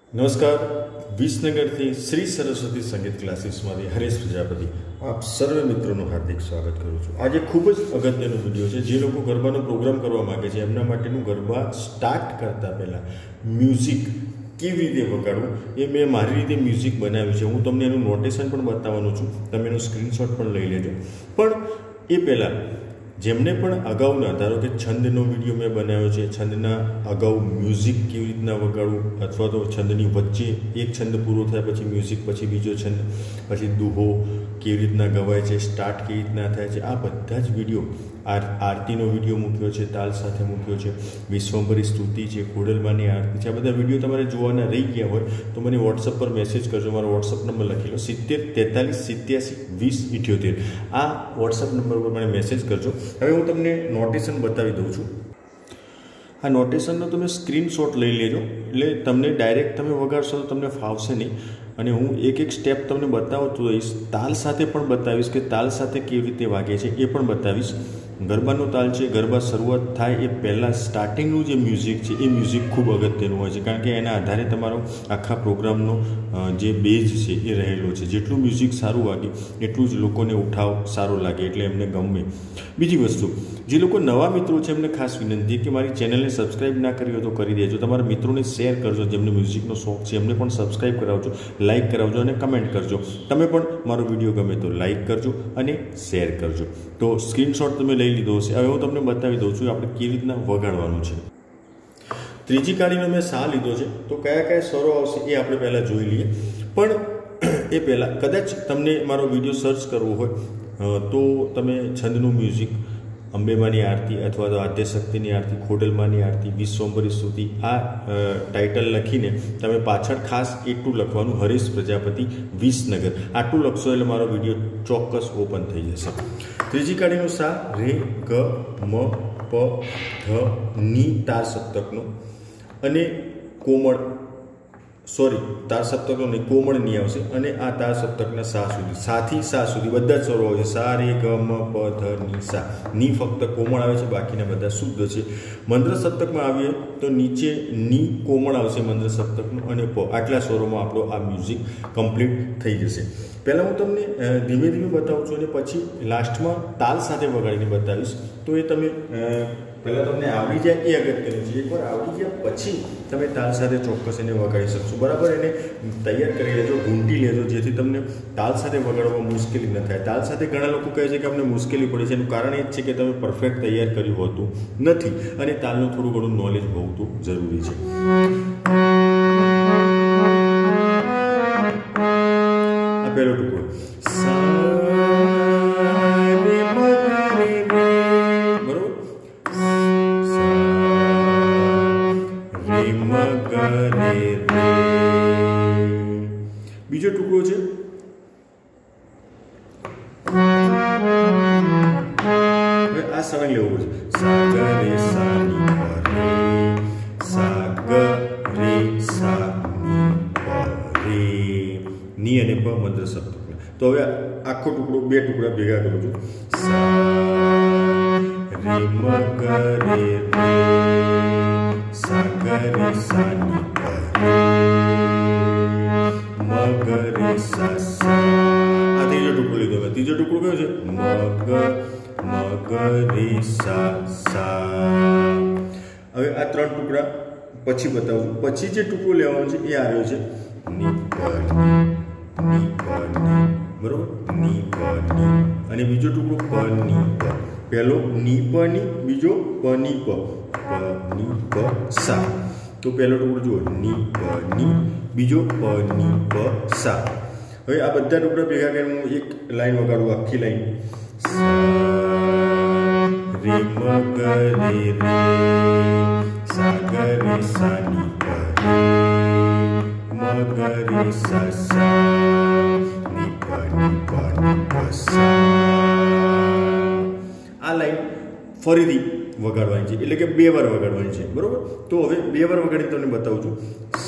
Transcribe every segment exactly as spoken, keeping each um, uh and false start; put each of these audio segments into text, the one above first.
नमस्कार विसनगर थी श्री सरस्वती संगीत क्लासीस में हरेश प्रजापति आप सर्वे मित्रों हार्दिक स्वागत करूँ छूँ। आज खूब ज अगत्यनु विडियो है जे लोग गरबानो प्रोग्राम करवा मांगे छे एमना माटेनुं गरबा स्टार्ट करता पहला म्यूजिक केवी रीते वगाड़વું એ મેં મારી રીતે મ્યુઝિક બનાવ્યું છે। હું તમને એનું નોટેશન પણ બતાવવાનો છું, તમે એનું સ્ક્રીનશોટ પણ લઈ લેજો। પણ એ પહેલાં જેમને પણ અગાઉના ધારો કે છંદનો વિડીયો મેં બનાવ્યો છે, છંદના અગાઉ મ્યુઝિક કેવી રીતના વગાડવું અથવા તો છંદની વચ્ચે એક છંદ પૂરો થાય પછી મ્યુઝિક પછી બીજો છંદ પછી દુહો કેવી રીતના ગવાય છે, સ્ટાર્ટ કેવી રીતના થાય છે, આ બધા જ વિડીયો આર આરતીનો વિડીયો મૂક્યો છે, તાલ સાથે મૂક્યો છે, વિશ્વંભરી સ્તુતિ છે, ખોડલમાની આરતી છે, આ બધા વિડીયો તમારે જોવાના રહી ગયા હોય તો મને વોટ્સઅપ પર મેસેજ કરજો। મારો વોટ્સઅપ નંબર લખી લો સિત્તેર તેતાલીસ સિત્યાસી વીસ ઇઠ્યોતેર। આ વોટ્સઅપ નંબર પર મને મેસેજ કરજો। હવે હું તમને નોટેશન બતાવી દઉં છું। આ નોટેશનનો તમે સ્ક્રીનશોટ લઈ લેજો એટલે તમને ડાયરેક્ટ તમે વગાડશો તો તમને ફાવશે નહીં અને હું એક એક સ્ટેપ તમને બતાવતો રહીશ, તાલ સાથે પણ બતાવીશ કે તાલ સાથે કેવી રીતે વાગે છે એ પણ બતાવીશ। ગરબાનો તાલ છે, ગરબા શરૂઆત થાય એ પહેલાં સ્ટાર્ટિંગનું જે મ્યુઝિક છે એ મ્યુઝિક ખૂબ અગત્યનું હોય છે કારણ કે એના આધારે તમારો આખા પ્રોગ્રામનો જે બેઝ છે એ રહેલો છે। જેટલું મ્યુઝિક સારું વાગે એટલું જ લોકોને ઉઠાવ સારો લાગે એટલે એમને ગમે। બીજી વસ્તુ, જે લોકો નવા મિત્રો છે એમને ખાસ વિનંતી કે મારી ચેનલને સબસ્ક્રાઈબ ના કરી હોય તો કરી દેજો, તમારા મિત્રોને શેર કરજો, જેમને મ્યુઝિકનો શોખ છે એમને પણ સબસ્ક્રાઈબ કરાવજો, લાઇક કરાવજો અને કમેન્ટ કરજો। તમે પણ મારો વિડીયો ગમે તો લાઇક કરજો અને શેર કરજો। તો સ્ક્રીનશોટ તમે લઈ લીધો હશે। હવે હું તમને બતાવી દઉં છું આપણે કેવી રીતના વગાડવાનું છે। ત્રીજી કાળીનો મેં સા લીધો છે તો કયા કયા સ્વરો આવશે એ આપણે પહેલાં જોઈ લઈએ। પણ એ પહેલાં કદાચ તમને મારો વિડીયો સર્ચ કરવો હોય તો તમે છંદનું મ્યુઝિક, અંબેમાની આરતી અથવા તો આદ્યશક્તિની આરતી, ખોડલમાની આરતી, વિશ્વંભરી સ્તુતિ આ ટાઇટલ લખીને તમે પાછળ ખાસ એટલું લખવાનું હરેશ પ્રજાપતિ વિસનગર, આટલું લખશો એટલે મારો વિડીયો ચોક્કસ ઓપન થઈ જશે। ત્રીજી કાળીનો સા રે ગ મ પ ધ ની તાર સપ્તકનો અને કોમળ સોરી તાર સપ્તકનો નહીં કોમળ ની આવશે અને આ તાર સપ્તકના સા સુધી, સાથી સા સુધી બધા જ સ્વરો આવે છે। સા રે ગ મ પ ધ ની સા, ની ફક્ત કોમળ આવે છે, બાકીના બધા શુદ્ધ છે। મંત્ર સપ્તકમાં આવીએ તો નીચે ની કોમળ આવશે મંત્ર સપ્તકનું અને પ, આટલા સ્વરોમાં આપણો આ મ્યુઝિક કમ્પ્લીટ થઈ જશે। પહેલાં હું તમને ધીમે ધીમે બતાવું છું અને પછી લાસ્ટમાં તાલ સાથે વગાડીને બતાવીશ તો એ તમે પહેલાં તમને આવડી જાય એ અગત્યનું છે। એકવાર આવડી ગયા પછી તમે તાલ સાથે ચોક્કસ એને વગાડી શકશો, બરાબર? એને તૈયાર કરી લેજો, ઘૂંટી લેજો જેથી તમને તાલ સાથે વગાડવામાં મુશ્કેલી ન થાય। તાલ સાથે ઘણા લોકો કહે છે કે અમને મુશ્કેલી પડે છે, એનું કારણ એ જ છે કે તમે પરફેક્ટ તૈયાર કર્યું હોતું નથી અને તાલનું થોડું ઘણું નોલેજ હોવું તો જરૂરી છે। આ પહેલો ટુકડો બીજો ટુકડો છે હવે આ સળંગ લેવું પડશે, સા ગ રે સા ની પ રે, સા ગ રે સા ની પ રે, ની અને પ મંત્ર સપ્તક। તો હવે આખો ટુકડો બે ટુકડા ભેગા કરું છું, સા રે મ ગ રે રે, સા ગ રે સા ની પ રે, મ ગ રે સા સા। આ ત્રીજો ટુકડો લીધો હવે। ત્રીજો ટુકડો કયો છે? મ ગ મ ગ રે સા સા। હવે આ ત્રણ ટુકડા પછી બતાવું। પછી જે ટુકડો લેવાનો છે એ આવ્યો છે ની પ ની, ની પ ની, બરોબર? ની પ ની અને બીજો ટુકડો પ ની પ। પહેલો ની પ ની, બીજો પ ની પ, પ ની પ સા। તો પહેલો ટુકડો જુઓ ની પ ની, બીજો પ ની પ સા। હવે આ બધા ટુકડા ભેગા કરીને હું એક લાઈન વગાડું, આખી લાઈન, સા રે મ ગ રે રે, સા ગ રે સા ની પ રે, મ ગ રે સા સા, ની પ ની પ ની પ સા। આ લાઈન ફરીથી વગાડવાની છે એટલે કે બે વાર વગાડવાની છે, બરોબર? તો હવે બે વાર વગાડી તમને બતાવું છું,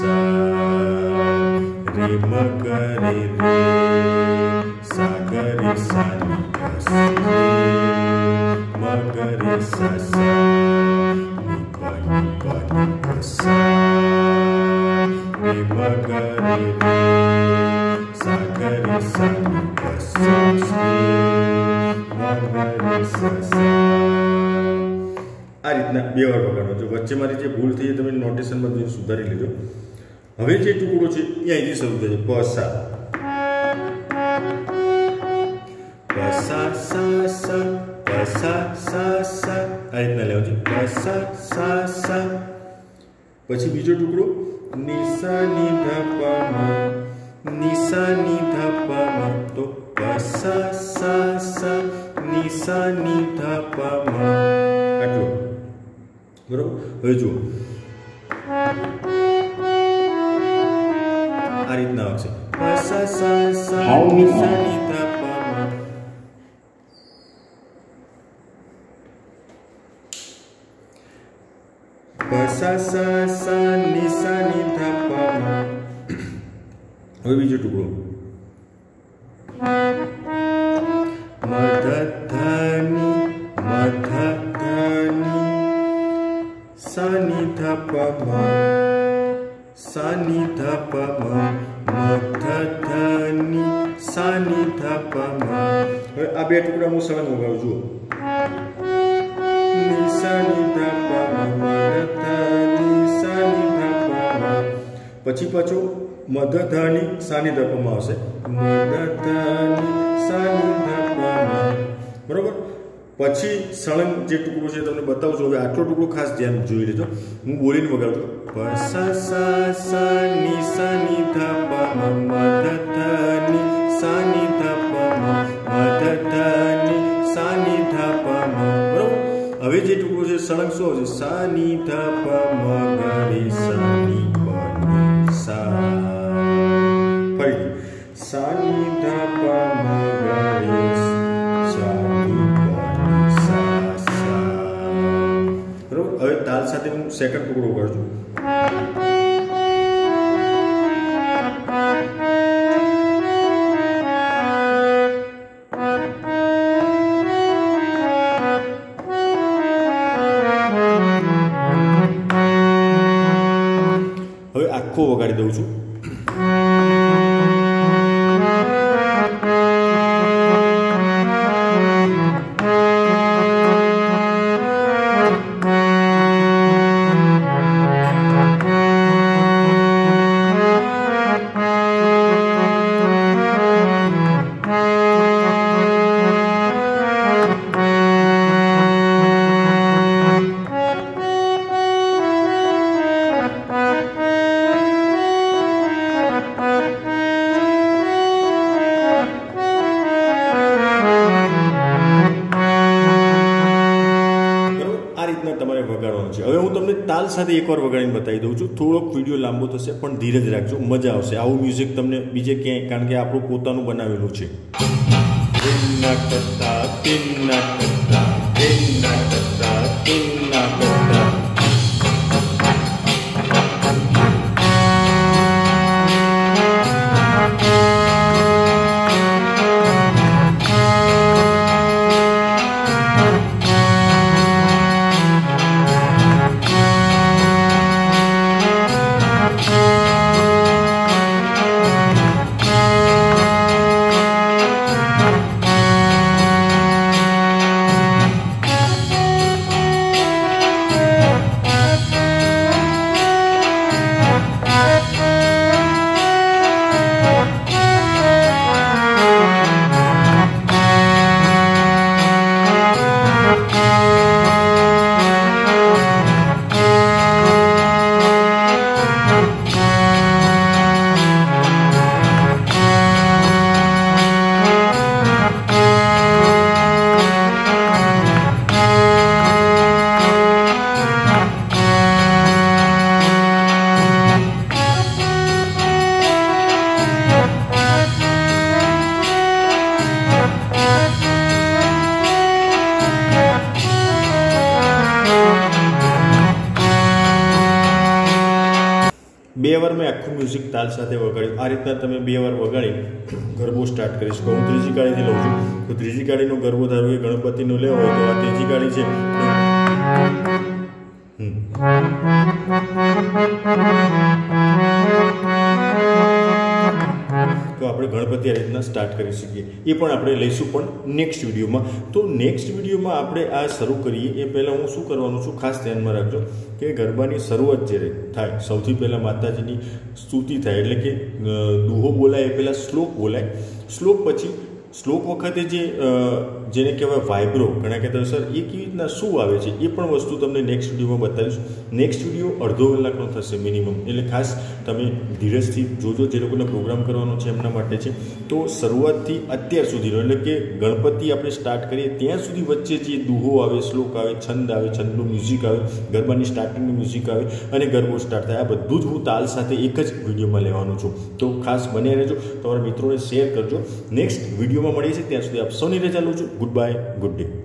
સા રે મ ગ રે રે, સા ગ રે સા ની પ સા, મ ગ રે સા સા, ની પ ની પ ની પ સા। મ ગ રે રે સા ગ રે સા પ સા રે મ ગ રે સા સા। આ રીતના બે વાર વગાડો। જો વચ્ચે મારી જે ભૂલ થઈ તમે નોટેશનમાં જોઈને સુધારી લેજો। હવે જે ટુકડો છે એ અહીંથી શરૂ થાય છે પ સા પ સા સા સા પ સા સા સા આ રીતના લેવો છે પ સા સા સા। પછી બીજો ટુકડો ની સા ની ધ પ મ ની સા ની ધ પ મ તો પ સા સા સા ની સા ની ધ પ મ આટલું બરોબર। હવે જુઓ આ રીતના આવશે પ સા સા સા ની સા ની ધ પ મ પ સા સા સા ની સા ની ધ પ મ। હવે બીજો ટુકડો મ ધ ધ ની મ ધ ધ ની સા ની ધ પ મ સા ની ધ પ મ મ ધ ધ ની સા ની ધ પ મ। હવે આ બે ટુકડા હું સળંગ વગાડું છું ની સા ની ધ પ મ મ ધ ધ ની સા ની ધ પ મ। પછી પાછો મ ધ ધ ની સા ની ધ પ મ આવશે મ ધ ધ ની સા ની ધ પ મ બરોબર। પછી સળંગ જે ટુકડો છે તમને બતાવું છું। હવે આટલો ટુકડો ખાસ ધ્યાન જોઈ લેજો। હું બોલીને વગાડું છું પ સા સા સા ની સા ની ધ પ મ મ ધ ધ ની સા ની ધ પ મ મ ધ ધ ની સા ની ધ પ મ બરોબર। હવે જે ટુકડો છે સળંગ શું આવશે સા ની ધ પ મ ગ રે સા ની પ ની સા ફરી સા ની ધ પ મ ગ રે સા ની પ ની સા સા બરોબર। હવે તાલ સાથે હું સેકન્ડ ટુકડો કરું છું હવે આખો વગાડી દઉં છું તમારે વગાડવાનું છે। હવે હું તમને તાલ સાથે એકવાર વગાડીને બતાવી દઉં છું। થોડોક વિડીયો લાંબો થશે પણ ધીરજ રાખજો, મજા આવશે। આવું મ્યુઝિક તમને બીજે ક્યાંય, કારણ કે આપણું પોતાનું બનાવેલું છે। બે વાર મેં આખું મ્યુઝિક તાલ સાથે વગાડ્યું। આ રીતના તમે બે વાર વગાડી ગરબો સ્ટાર્ટ કરી શકો। હું ત્રીજી કાળીથી લઉં છું, તો ત્રીજી કાળીનો ગરબો ધારો કે ગણપતિનો લેવો હોય તો આ ત્રીજી કાળી છે, હમ આપણે ગણપતિ આ રીતના સ્ટાર્ટ કરી શકીએ એ પણ આપણે લઈશું પણ નેક્સ્ટ વિડીયોમાં. તો નેક્સ્ટ વિડીયોમાં આપણે આ શરૂ કરીએ એ પહેલાં હું શું કરવાનું છું ખાસ ધ્યાનમાં રાખજો કે ગરબાની શરૂઆત જ્યારે થાય સૌથી પહેલાં માતાજીની સ્તુતિ થાય એટલે કે દુહો બોલાય એ પહેલાં શ્લોક બોલાય. શ્લોક પછી શ્લોક વખતે જે જેને કહેવાય વાઇબ્રો ઘણા કહેતા સર એ કેવી રીતના શું આવે છે એ પણ વસ્તુ તમને નેક્સ્ટ વિડીયોમાં બતાવીશ. નેક્સ્ટ વિડીયો અડધો કલાકનો થશે મિનિમમ, એટલે ખાસ તમે ધીરજથી જોજો. જે લોકોને પ્રોગ્રામ કરવાનો છે એમના માટે છે. તો શરૂઆતથી અત્યાર સુધીનો એટલે કે ગણપતિ આપણે સ્ટાર્ટ કરીએ ત્યાં સુધી વચ્ચે જે દુહો આવે, શ્લોક આવે, છંદ આવે, છંદનું મ્યુઝિક આવે, ગરબાની સ્ટાર્ટિંગનું મ્યુઝિક આવે અને ગરબો સ્ટાર્ટ થાય, આ બધું જ હું તાલ સાથે એક જ વિડીયોમાં લેવાનું છું. તો ખાસ બન્યા રહેજો, તમારા મિત્રોને શેર કરજો. નેક્સ્ટ વિડીયોમાં મળીએ છીએ, ત્યાં સુધી આપ સૌની રજા લઉં છું. Good bye, good day.